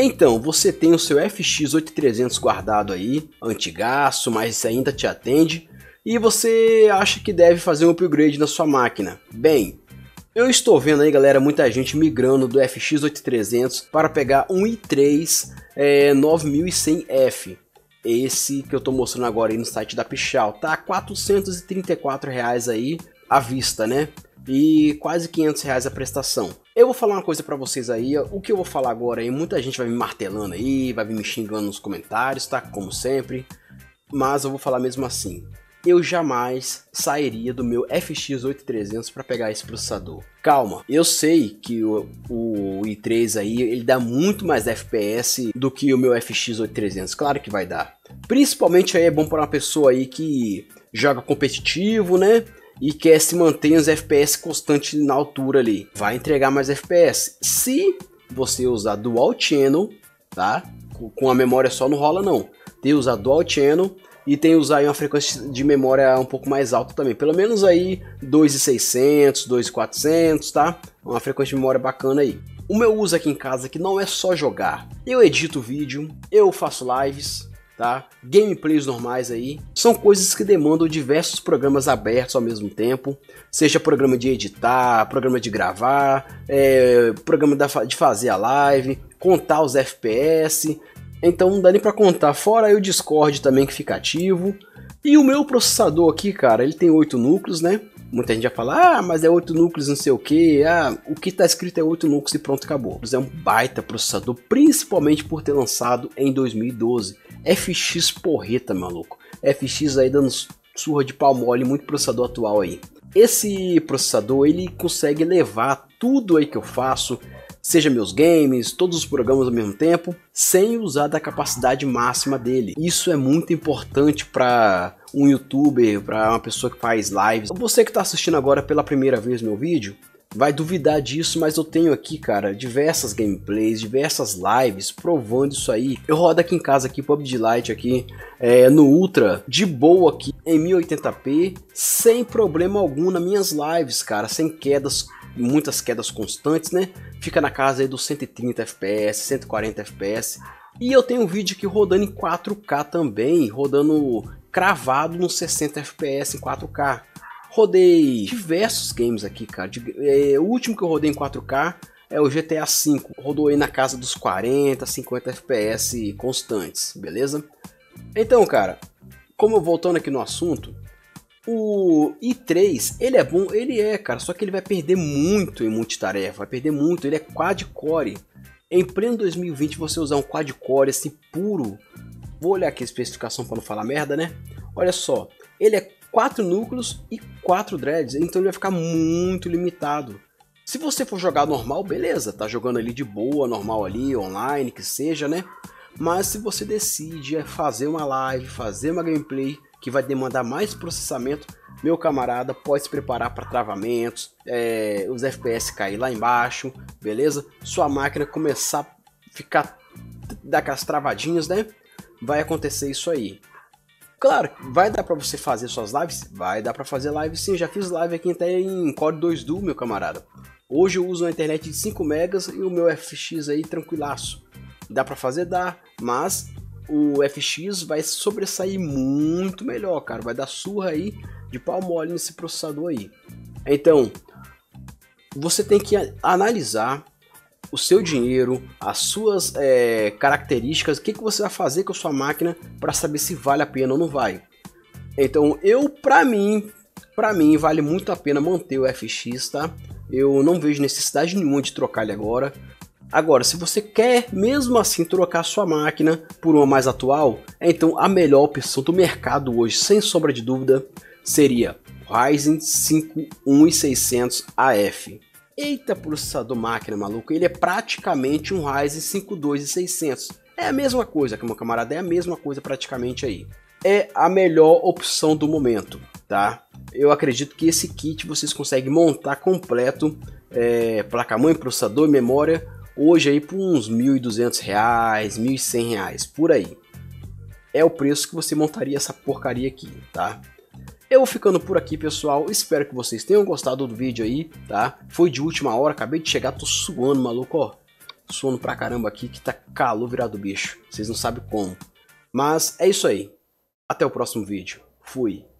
Então, você tem o seu FX 8300 guardado aí, antigaço, mas isso ainda te atende, e você acha que deve fazer um upgrade na sua máquina. Bem, eu estou vendo aí, galera, muita gente migrando do FX 8300 para pegar um i3 9100F. Esse que eu estou mostrando agora aí no site da Pichau, tá? R$ 434 aí à vista, né? E quase R$ 500 a prestação. Eu vou falar uma coisa pra vocês aí, o que eu vou falar agora aí, muita gente vai me martelando aí, vai me xingando nos comentários, tá? Como sempre, mas eu vou falar mesmo assim. Eu jamais sairia do meu FX 8300 para pegar esse processador. Calma, eu sei que o i3 aí, ele dá muito mais FPS do que o meu FX 8300, claro que vai dar. Principalmente aí é bom para uma pessoa aí que joga competitivo, né? E quer se manter os FPS constante na altura ali. Vai entregar mais FPS. Se você usar Dual Channel, tá? Com a memória só não rola não. Tem que usar Dual Channel e tem que usar aí uma frequência de memória um pouco mais alta também. Pelo menos aí 2.600, 2.400, tá? Uma frequência de memória bacana aí. O meu uso aqui em casa que não é só jogar. Eu edito vídeo, eu faço lives, tá? Gameplays normais aí, são coisas que demandam diversos programas abertos ao mesmo tempo, seja programa de editar, programa de gravar, programa de fazer a live, contar os FPS, então não dá nem pra contar, fora aí o Discord também que fica ativo. E o meu processador aqui, cara, ele tem 8 núcleos, né? Muita gente vai falar, ah, mas é 8 núcleos não sei o que, o que tá escrito é 8 núcleos e pronto, acabou. É um baita processador, principalmente por ter lançado em 2012. FX porreta, maluco. FX aí dando surra de pau mole, muito processador atual aí. Esse processador, ele consegue levar tudo aí que eu faço, seja meus games, todos os programas ao mesmo tempo, sem usar da capacidade máxima dele. Isso é muito importante para um youtuber, para uma pessoa que faz lives. Você que está assistindo agora pela primeira vez meu vídeo, vai duvidar disso, mas eu tenho aqui, cara, diversas gameplays, diversas lives provando isso aí. Eu rodo aqui em casa, aqui, PUBG Lite aqui, no Ultra, de boa aqui, em 1080p, sem problema algum nas minhas lives, cara, sem quedas, muitas quedas constantes, né? Fica na casa aí dos 130 FPS, 140 FPS. E eu tenho um vídeo aqui rodando em 4K também, rodando cravado nos 60 FPS em 4K. Rodei diversos games aqui, cara. O último que eu rodei em 4K é o GTA V. Rodou aí na casa dos 40, 50 FPS constantes, beleza? Então, cara, voltando aqui no assunto, o i3, ele é bom, cara, só que ele vai perder muito em multitarefa, vai perder muito, ele é quad-core. Em pleno 2020 você usar um quad-core assim puro, vou olhar aqui a especificação para não falar merda, né? Olha só, ele é 4 núcleos e 4 threads, então ele vai ficar muito limitado. Se você for jogar normal, beleza, tá jogando ali de boa, normal ali, online, que seja, né? Mas se você decide fazer uma live, fazer uma gameplay que vai demandar mais processamento, meu camarada, pode se preparar para travamentos, os FPS cair lá embaixo, beleza? Sua máquina começar a dar aquelas travadinhas, né? Vai acontecer isso aí. Claro, vai dar para você fazer suas lives? Vai dar para fazer live sim, já fiz live aqui até em Core 2 Duo, meu camarada. Hoje eu uso uma internet de 5 megas e o meu FX aí tranquilaço. Dá para fazer? Dá, mas o FX vai sobressair muito melhor, cara. Vai dar surra aí de pau mole nesse processador aí. Então, você tem que analisar o seu dinheiro, as suas características, o que você vai fazer com a sua máquina para saber se vale a pena ou não vai. Então, para mim vale muito a pena manter o FX, tá? Eu não vejo necessidade nenhuma de trocar ele agora. Agora, se você quer mesmo assim trocar sua máquina por uma mais atual, então a melhor opção do mercado hoje, sem sombra de dúvida, seria o Ryzen 5 1600AF. Eita, processador máquina, maluco, ele é praticamente um Ryzen 5 2600. É a mesma coisa, meu camarada, é a mesma coisa praticamente aí. É a melhor opção do momento, tá? Eu acredito que esse kit vocês conseguem montar completo, placa-mãe, processador e memória, hoje aí por uns R$1.200, R$1.100, por aí. É o preço que você montaria essa porcaria aqui, tá? Eu vou ficando por aqui, pessoal. Espero que vocês tenham gostado do vídeo aí, tá? Foi de última hora, acabei de chegar, tô suando, maluco, ó. sono pra caramba aqui que tá calor virado bicho. Vocês não sabem como. Mas é isso aí. Até o próximo vídeo. Fui.